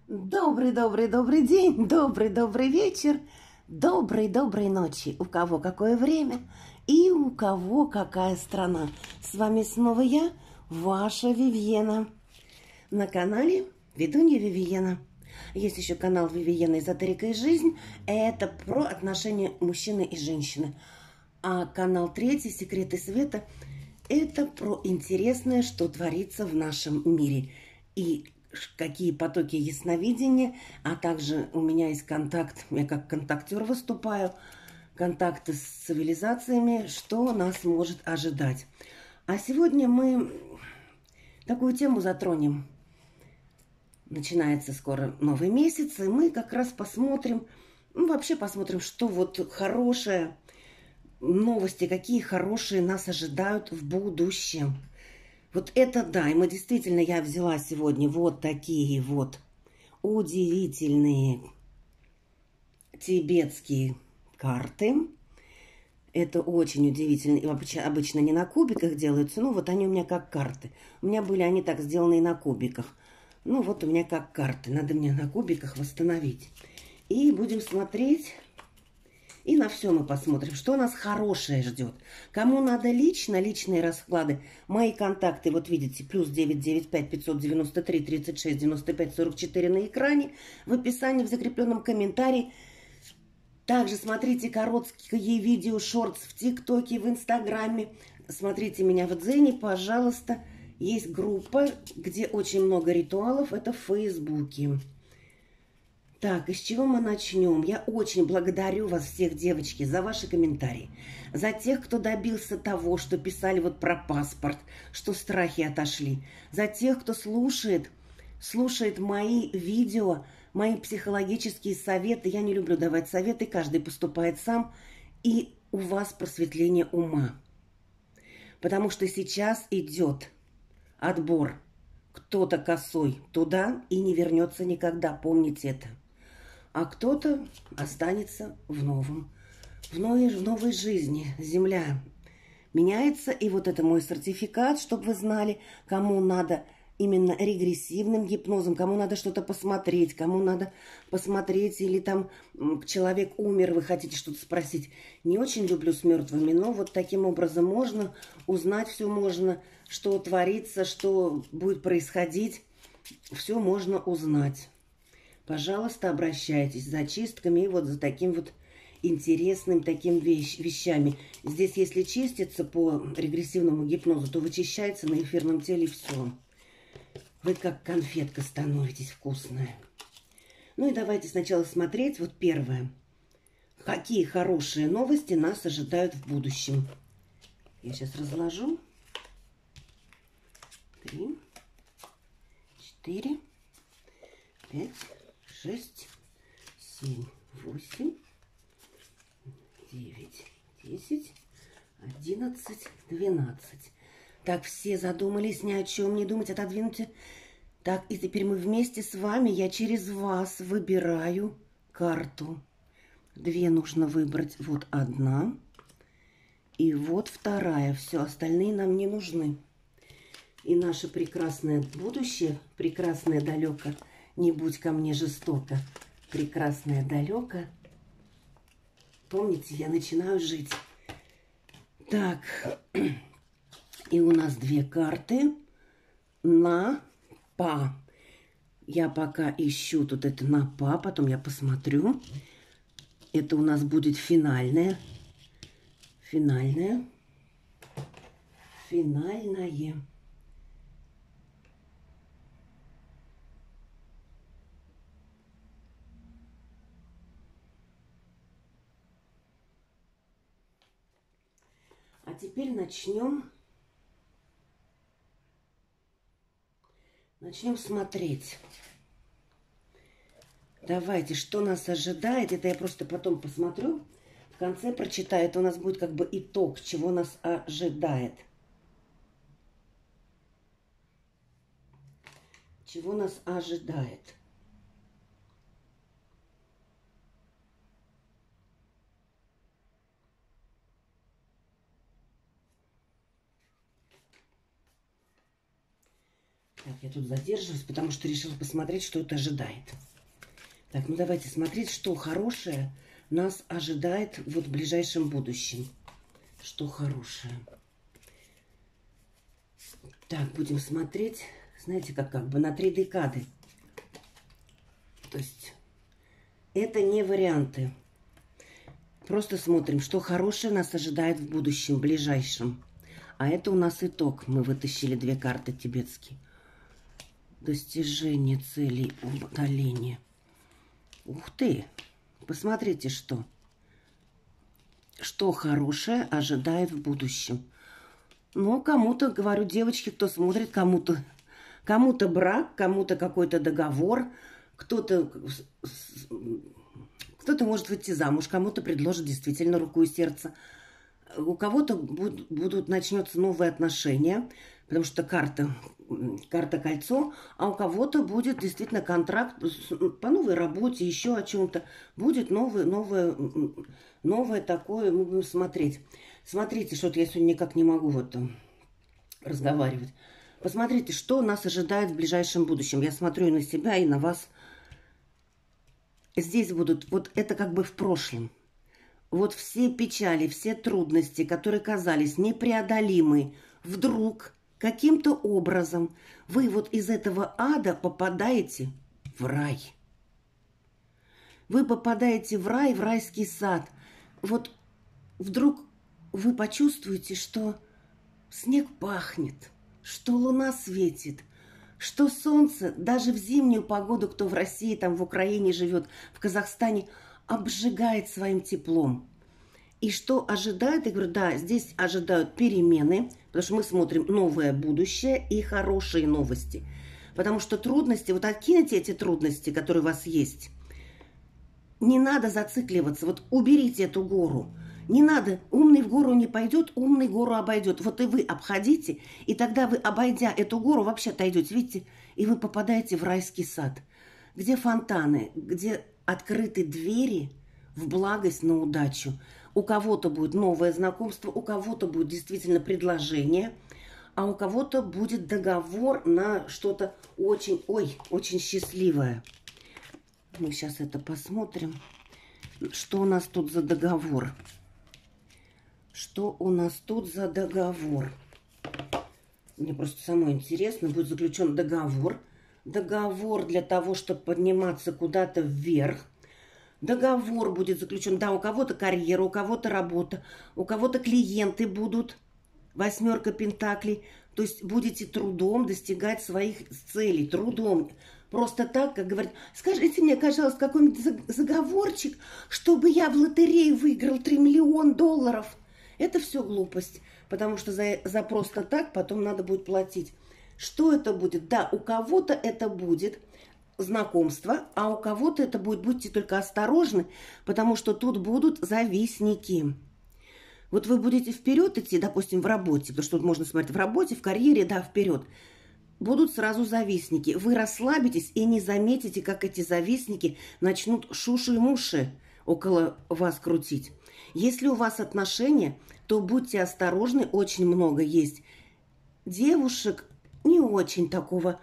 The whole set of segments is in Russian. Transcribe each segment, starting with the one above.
Добрый день, добрый вечер, доброй ночи. У кого какое время и у кого какая страна. С вами снова я, ваша Вивьена. На канале Ведунья Вивьена. Есть еще канал Вивьена Эзотерика и жизнь. Это про отношения мужчины и женщины. А канал третий Секреты света — это про интересное, что творится в нашем мире. И какие потоки ясновидения, а также у меня есть контакт, я как контактер выступаю, контакты с цивилизациями, что нас может ожидать. А сегодня мы такую тему затронем. Начинается скоро новый месяц, и мы как раз посмотрим, вообще посмотрим, что вот хорошее, новости, какие хорошие нас ожидают в будущем. Вот это да, и мы действительно, я взяла сегодня вот такие вот удивительные тибетские карты. Это очень удивительно. Обычно не на кубиках делаются, ну вот они у меня как карты. У меня были они так сделаны и на кубиках. Ну вот у меня как карты, надо мне на кубиках восстановить. И будем смотреть... И на все мы посмотрим, что нас хорошее ждет. Кому надо личные расклады, мои контакты, вот видите, плюс 995 593 36 95 44 на экране, в описании, в закрепленном комментарии. Также смотрите короткие видео, шортс в ТикТоке, в Инстаграме. Смотрите меня в Дзене, пожалуйста. Есть группа, где очень много ритуалов, это в Фейсбуке. Так, из чего мы начнем? Я очень благодарю вас всех, девочки, за ваши комментарии. За тех, кто добился того, что писали вот про паспорт, что страхи отошли. За тех, кто слушает мои видео, мои психологические советы. Я не люблю давать советы, каждый поступает сам. И у вас просветление ума. Потому что сейчас идет отбор. Кто-то косой туда и не вернется никогда, помните это. А кто-то останется в новой жизни. Земля меняется. И вот это мой сертификат, чтобы вы знали, кому надо именно регрессивным гипнозом, кому надо что-то посмотреть, кому надо посмотреть, или там человек умер, вы хотите что-то спросить. Не очень люблю с мертвыми, но вот таким образом можно узнать все, можно, что творится, что будет происходить, все можно узнать. Пожалуйста, обращайтесь за чистками и вот за таким вот интересным таким вещами. Здесь, если чистится по регрессивному гипнозу, то вычищается на эфирном теле все. Вы как конфетка становитесь вкусная. Ну и давайте сначала смотреть. Вот первое. Какие хорошие новости нас ожидают в будущем. Я сейчас разложу. 3, 4, 5, 6, 7, 8, 9, 10, 11, 12. Так, все задумались, ни о чем не думать, отодвиньте. Так, и теперь мы вместе с вами, я через вас выбираю карту. Две нужно выбрать. Вот одна и вот вторая. Все, остальные нам не нужны. И наше прекрасное будущее, прекрасное далеко, не будь ко мне жестоко, прекрасное далеко. Помните, я начинаю жить. Так, и у нас две карты на па. Я пока ищу тут это на па, потом я посмотрю. Это у нас будет финальное. Финальное. А теперь начнем смотреть. Давайте, что нас ожидает. Это я просто потом посмотрю. В конце прочитаю. Это у нас будет как бы итог, чего нас ожидает. Чего нас ожидает. Так, я тут задерживаюсь, потому что решила посмотреть, что это ожидает. Так, ну давайте смотреть, что хорошее нас ожидает вот в ближайшем будущем. Что хорошее. Так, будем смотреть, знаете, как бы на 3 декады. То есть это не варианты. Просто смотрим, что хорошее нас ожидает в будущем, ближайшем. А это у нас итог. Мы вытащили 2 карты тибетские. Достижение целей, удаление. Ух ты! Посмотрите, что. Что хорошее ожидает в будущем. Ну, кому-то, говорю, девочки, кто смотрит, кому-то брак, кому-то какой-то договор, кто-то может выйти замуж, кому-то предложат действительно руку и сердце. У кого-то начнется новые отношения, потому что карта кольцо, а у кого-то будет действительно контракт по новой работе, еще о чем-то. Будет новое такое, мы будем смотреть. Смотрите, что-то я сегодня никак не могу в этом разговаривать. Посмотрите, что нас ожидает в ближайшем будущем. Я смотрю и на себя, и на вас. Здесь будут, вот это как бы в прошлом. Вот все печали, все трудности, которые казались непреодолимы, вдруг каким-то образом вы вот из этого ада попадаете в рай. Вы попадаете в рай, в райский сад. Вот вдруг вы почувствуете, что снег пахнет, что луна светит, что солнце даже в зимнюю погоду, кто в России, там в Украине живет, в Казахстане, обжигает своим теплом. И что ожидает? Я говорю, да, здесь ожидают перемены, потому что мы смотрим новое будущее и хорошие новости. Потому что трудности, вот откиньте эти трудности, которые у вас есть. Не надо зацикливаться, вот уберите эту гору. Не надо, умный в гору не пойдет, умный гору обойдет. Вот и вы обходите, и тогда вы, обойдя эту гору, вообще отойдете, видите, и вы попадаете в райский сад, где фонтаны, где открыты двери в благость, на удачу. У кого-то будет новое знакомство, у кого-то будет действительно предложение, а у кого-то будет договор на что-то очень, очень счастливое. Мы сейчас это посмотрим. Что у нас тут за договор? Что у нас тут за договор? Мне просто самое интересно. Будет заключен договор. Договор для того, чтобы подниматься куда-то вверх. Договор будет заключен. Да, у кого-то карьера, у кого-то работа, у кого-то клиенты будут. 8 пентаклей. То есть будете трудом достигать своих целей. Трудом. Просто так, как говорят, скажите мне, пожалуйста, какой-нибудь заговорчик, чтобы я в лотерею выиграл 3 миллиона долларов. Это все глупость, потому что за просто так потом надо будет платить. Что это будет? Да, у кого-то это будет знакомство, а у кого-то это будет, будьте только осторожны, потому что тут будут завистники. Вот вы будете вперед идти, допустим, в работе, потому что тут можно смотреть в работе, в карьере, да, вперед. Будут сразу завистники. Вы расслабитесь и не заметите, как эти завистники начнут шуши-муши около вас крутить. Если у вас отношения, то будьте осторожны, очень много есть девушек не очень такого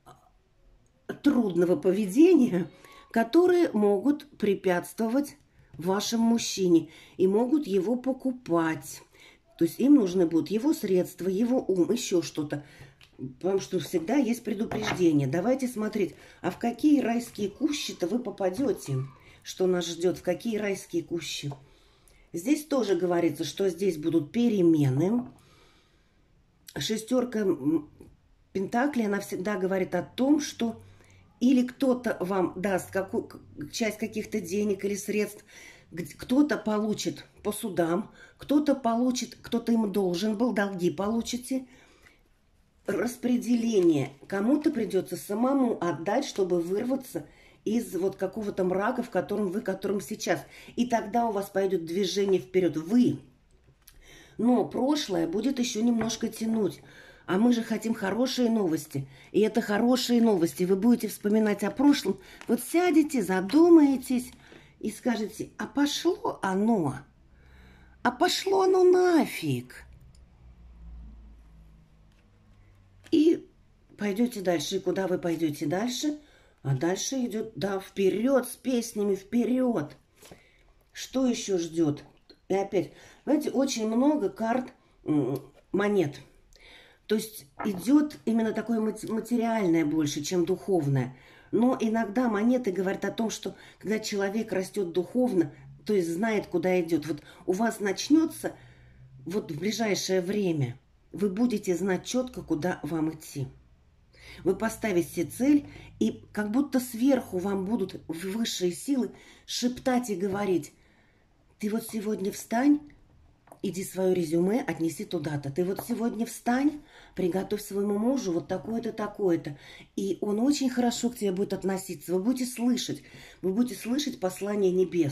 трудного поведения, которые могут препятствовать вашему мужчине и могут его покупать. То есть им нужны будут его средства, его ум, еще что-то. Потому что всегда есть предупреждение. Давайте смотреть, а в какие райские кущи-то вы попадете? Что нас ждет? В какие райские кущи? Здесь тоже говорится, что здесь будут перемены. 6 пентаклей, она всегда говорит о том, что или кто-то вам даст часть каких-то денег или средств, кто-то получит по судам, кто-то получит, кто-то им должен был, долги получите. Распределение. Кому-то придется самому отдать, чтобы вырваться из вот какого-то мрака, в котором сейчас. И тогда у вас пойдет движение вперед. Вы. Но прошлое будет еще немножко тянуть. А мы же хотим хорошие новости. И это хорошие новости. Вы будете вспоминать о прошлом. Вот сядете, задумаетесь и скажете, а пошло оно? А пошло оно нафиг? И пойдете дальше. И куда вы пойдете дальше? А дальше идет, да, вперед, с песнями, вперед. Что еще ждет? И опять, знаете, очень много карт монет. То есть идет именно такое материальное больше, чем духовное. Но иногда монеты говорят о том, что когда человек растет духовно, то есть знает, куда идет. Вот у вас начнется вот в ближайшее время, вы будете знать четко, куда вам идти. Вы поставите цель, и как будто сверху вам будут высшие силы шептать и говорить: ты вот сегодня встань, иди свое резюме, отнеси туда-то. Ты вот сегодня встань, приготовь своему мужу вот такое-то, такое-то. И он очень хорошо к тебе будет относиться. Вы будете слышать послание небес.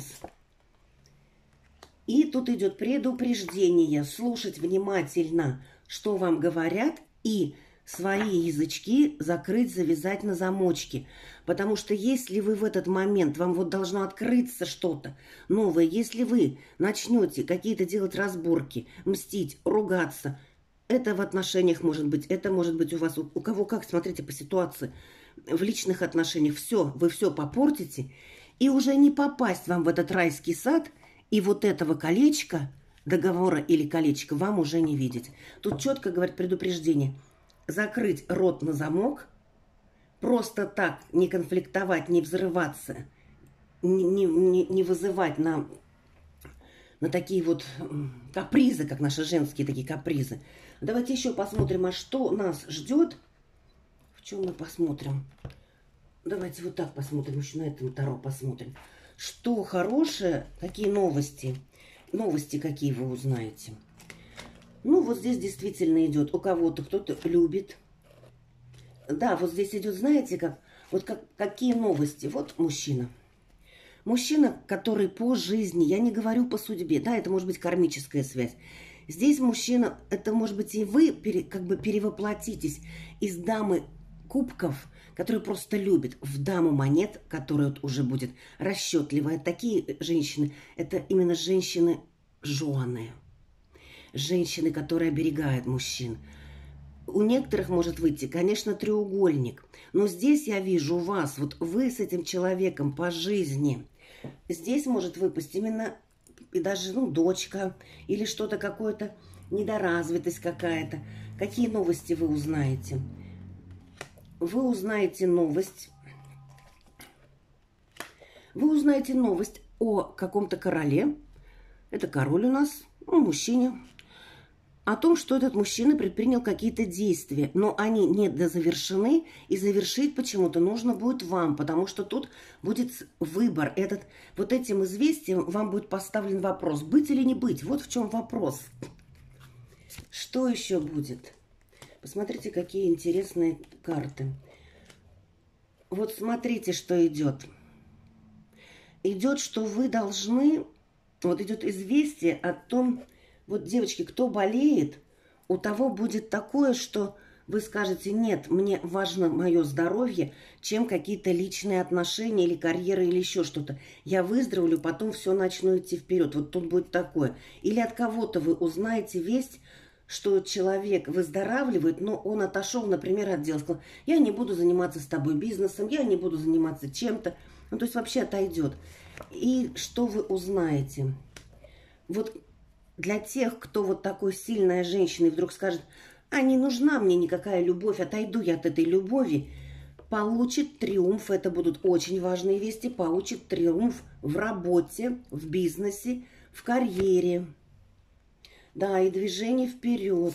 И тут идет предупреждение, слушать внимательно, что вам говорят, и свои язычки закрыть, завязать на замочки. Потому что если вы в этот момент, вам вот должно открыться что-то новое, если вы начнете какие-то делать разборки, мстить, ругаться, это в отношениях может быть, это может быть у вас, у кого как, смотрите по ситуации, в личных отношениях, все, вы все попортите, и уже не попасть вам в этот райский сад, и вот этого колечка, договора или колечка вам уже не видеть. Тут четко говорит предупреждение: закрыть рот на замок, просто так не конфликтовать, не взрываться, не вызывать на такие вот капризы, как наши женские такие капризы. Давайте еще посмотрим, а что нас ждет. В чем мы посмотрим? Давайте вот так посмотрим, еще на этом таро посмотрим. Что хорошее, какие новости? Новости какие вы узнаете? Ну, вот здесь действительно идет у кого-то, кто-то любит. Да, вот здесь идет, знаете, какие новости? Вот мужчина. Мужчина, который по жизни, я не говорю по судьбе, да, это может быть кармическая связь. Здесь мужчина, это может быть и вы как бы перевоплотитесь из дамы кубков, которая просто любит, в даму монет, которая вот уже будет расчетливая. Такие женщины, это именно женщины жёные. Женщины, которые оберегают мужчин. У некоторых может выйти, конечно, треугольник. Но здесь я вижу вас, вот вы с этим человеком по жизни. Здесь может выпасть именно и даже, ну, дочка или что-то какое-то, недоразвитость какая-то. Какие новости вы узнаете? Вы узнаете новость. Вы узнаете новость о каком-то короле. Это король у нас, ну, мужчине. О том, что этот мужчина предпринял какие-то действия, но они не дозавершены, и завершить почему-то нужно будет вам, потому что тут будет выбор. Вот этим известием вам будет поставлен вопрос, быть или не быть. Вот в чем вопрос. Что еще будет? Посмотрите, какие интересные карты. Вот смотрите, что идет. Идет, что вы должны... Вот идет известие о том... Вот, девочки, кто болеет, у того будет такое, что вы скажете: нет, мне важно мое здоровье, чем какие-то личные отношения или карьера или еще что-то. Я выздоровлю, потом все начну идти вперед. Вот тут будет такое. Или от кого-то вы узнаете весть, что человек выздоравливает, но он отошел, например, от дела, сказал: я не буду заниматься с тобой бизнесом, я не буду заниматься чем-то. Ну, то есть вообще отойдет. И что вы узнаете? Вот для тех, кто вот такой сильная женщина и вдруг скажет: а не нужна мне никакая любовь, отойду я от этой любови, получит триумф. Это будут очень важные вести. Получит триумф в работе, в бизнесе, в карьере. Да, и движение вперед.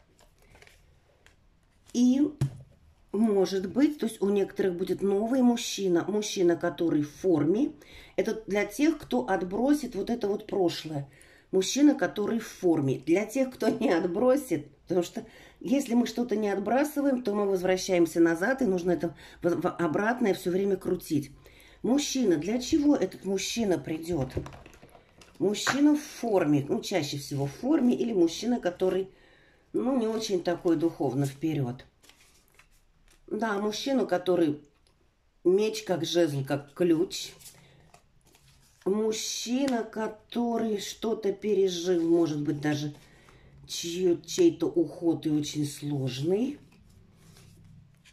И может быть, то есть у некоторых будет новый мужчина, мужчина, который в форме. Это для тех, кто отбросит вот это вот прошлое. Мужчина, который в форме. Для тех, кто не отбросит, потому что если мы что-то не отбрасываем, то мы возвращаемся назад, и нужно это обратное все время крутить. Мужчина, для чего этот мужчина придет? Мужчина в форме, ну, чаще всего в форме, или мужчина, который, ну, не очень такой духовно вперед. Да, мужчину, который меч как жезл, как ключ. Мужчина, который что-то пережил, может быть, даже чей-то уход и очень сложный.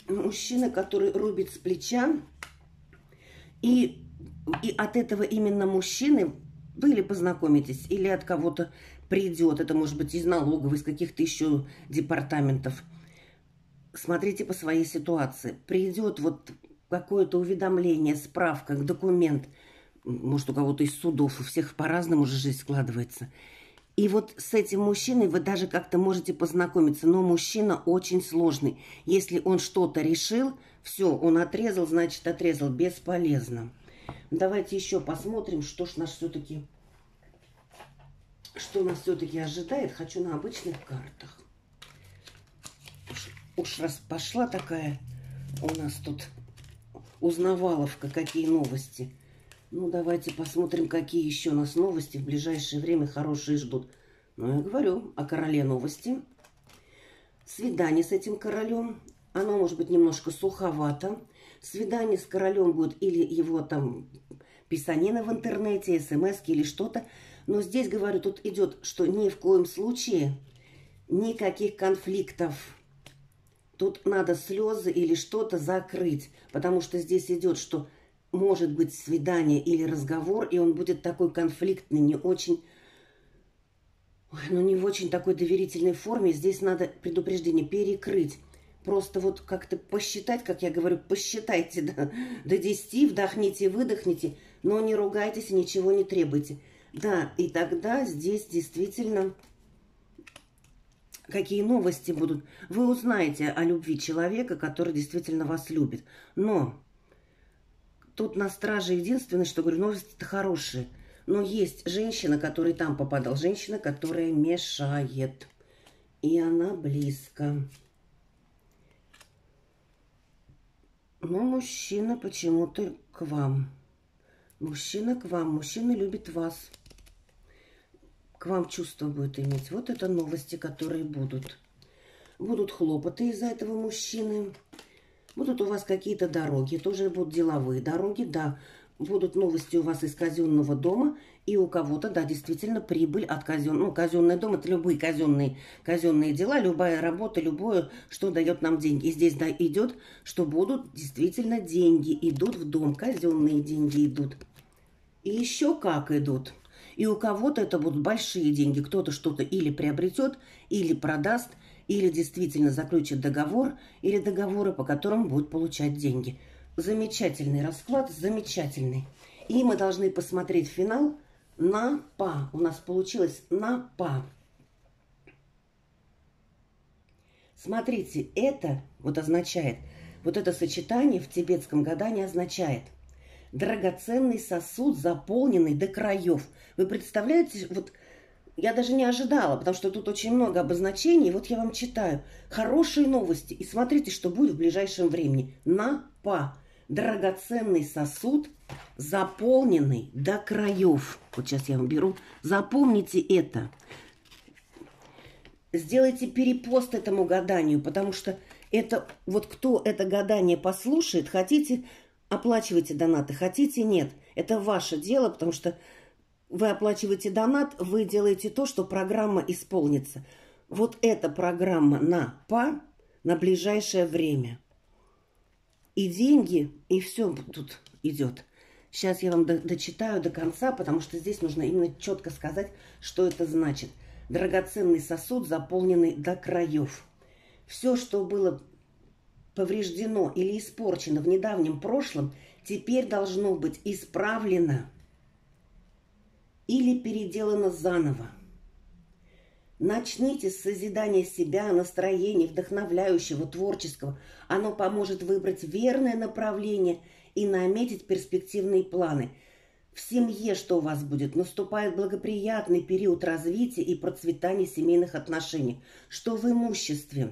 Мужчина, который рубит с плеча, и от этого именно мужчины вы или познакомитесь, или от кого-то придет, это может быть из налоговой, из каких-то еще департаментов. Смотрите по своей ситуации. Придет вот какое-то уведомление, справка, документ, может, у кого-то из судов, у всех по-разному же жизнь складывается. И вот с этим мужчиной вы даже как-то можете познакомиться, но мужчина очень сложный. Если он что-то решил, все, он отрезал, значит отрезал, бесполезно. Давайте еще посмотрим, что нас все-таки ожидает. Хочу на обычных картах. Уж раз пошла такая у нас тут узнаваловка, какие новости. Ну, давайте посмотрим, какие еще нас новости в ближайшее время хорошие ждут. Ну, я говорю о короле новости. Свидание с этим королем. Оно может быть немножко суховато. Свидание с королем будет или его там писанина в интернете, смс или что-то. Но здесь, говорю, тут идет, что ни в коем случае никаких конфликтов. Тут надо слезы или что-то закрыть. Потому что здесь идет, что может быть свидание или разговор, и он будет такой конфликтный, не очень, не в очень такой доверительной форме. Здесь надо предупреждение перекрыть. Просто вот как-то посчитать, как я говорю, посчитайте до 10, вдохните, выдохните, но не ругайтесь и ничего не требуйте. Да, и тогда здесь действительно какие новости будут. Вы узнаете о любви человека, который действительно вас любит. Но тут на страже единственное, что говорю, новости-то хорошие. Но есть женщина, которая там попадала. Женщина, которая мешает. И она близко. Но мужчина почему-то к вам. Мужчина к вам. Мужчина любит вас. К вам чувство будет иметь. Вот это новости, которые будут. Будут хлопоты из-за этого мужчины. Будут у вас какие-то дороги, тоже будут деловые дороги, да. Будут новости у вас из казенного дома, и у кого-то, да, действительно прибыль от казенного. Ну, казенный дом – это любые казенные дела, любая работа, любое, что дает нам деньги. И здесь, да, идет, что будут действительно деньги, идут в дом, казенные деньги идут. И еще как идут. И у кого-то это будут большие деньги, кто-то что-то или приобретет, или продаст, или действительно заключит договор, или договоры, по которым будет получать деньги. Замечательный расклад, замечательный. И мы должны посмотреть финал на па. У нас получилось на па. Смотрите, это вот означает, вот это сочетание в тибетском гадании означает драгоценный сосуд, заполненный до краев. Вы представляете, вот я даже не ожидала, потому что тут очень много обозначений. Вот я вам читаю. Хорошие новости. И смотрите, что будет в ближайшем времени. На па. Драгоценный сосуд, заполненный до краев. Вот сейчас я вам беру. Запомните это. Сделайте перепост этому гаданию, потому что это вот кто это гадание послушает, хотите, оплачивайте донаты, хотите, нет. Это ваше дело, потому что вы оплачиваете донат, вы делаете то, что программа исполнится. Вот эта программа на па на ближайшее время. И деньги, и все тут идет. Сейчас я вам дочитаю до конца, потому что здесь нужно именно четко сказать, что это значит. Драгоценный сосуд, заполненный до краев. Все, что было повреждено или испорчено в недавнем прошлом, теперь должно быть исправлено или переделано заново. Начните с созидания себя, настроения, вдохновляющего, творческого. Оно поможет выбрать верное направление и наметить перспективные планы. В семье что у вас будет? Наступает благоприятный период развития и процветания семейных отношений. Что в имуществе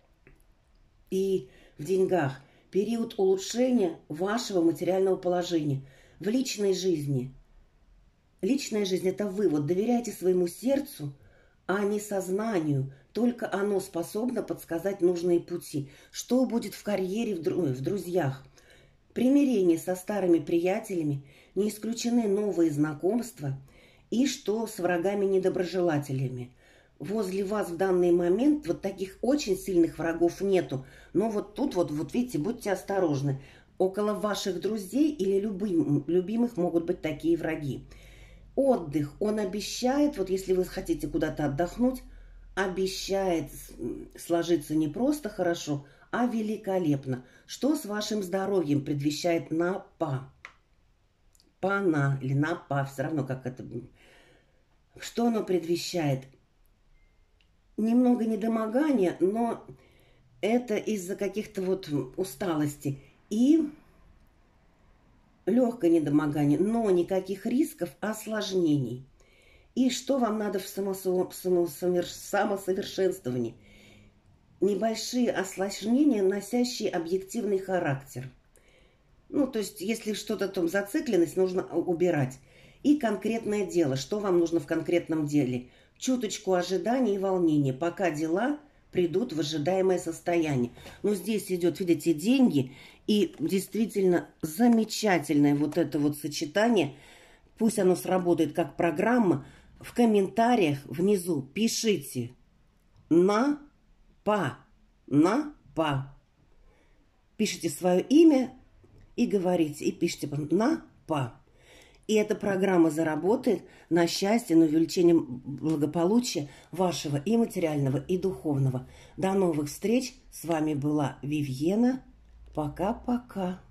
и в деньгах? Период улучшения вашего материального положения. В личной жизни. Личная жизнь – это вы. Вот доверяйте своему сердцу, а не сознанию. Только оно способно подсказать нужные пути. Что будет в карьере, в друзьях? Примирение со старыми приятелями, не исключены новые знакомства и что с врагами-недоброжелателями. возле вас в данный момент вот таких очень сильных врагов нету. Но вот тут вот видите, будьте осторожны. Около ваших друзей или любимых могут быть такие враги. Отдых, он обещает, вот если вы хотите куда-то отдохнуть, обещает сложиться не просто хорошо, а великолепно. Что с вашим здоровьем предвещает на па? Па-на или на па, все равно как это. Что оно предвещает? Немного недомогания, но это из-за каких-то вот усталости. И легкое недомогание, но никаких рисков, осложнений. И что вам надо в самосовершенствовании? Небольшие осложнения, носящие объективный характер. Ну, то есть, если что-то там зацикленность, нужно убирать. И конкретное дело. Что вам нужно в конкретном деле? Чуточку ожидания и волнения, пока дела придут в ожидаемое состояние. Но здесь идет, видите, деньги. И действительно замечательное вот это вот сочетание. Пусть оно сработает как программа. В комментариях внизу пишите на па. Пишите свое имя и говорите, и пишите на па. И эта программа заработает на счастье, на увеличение благополучия вашего и материального, и духовного. До новых встреч. С вами была Вивьена. Пока-пока.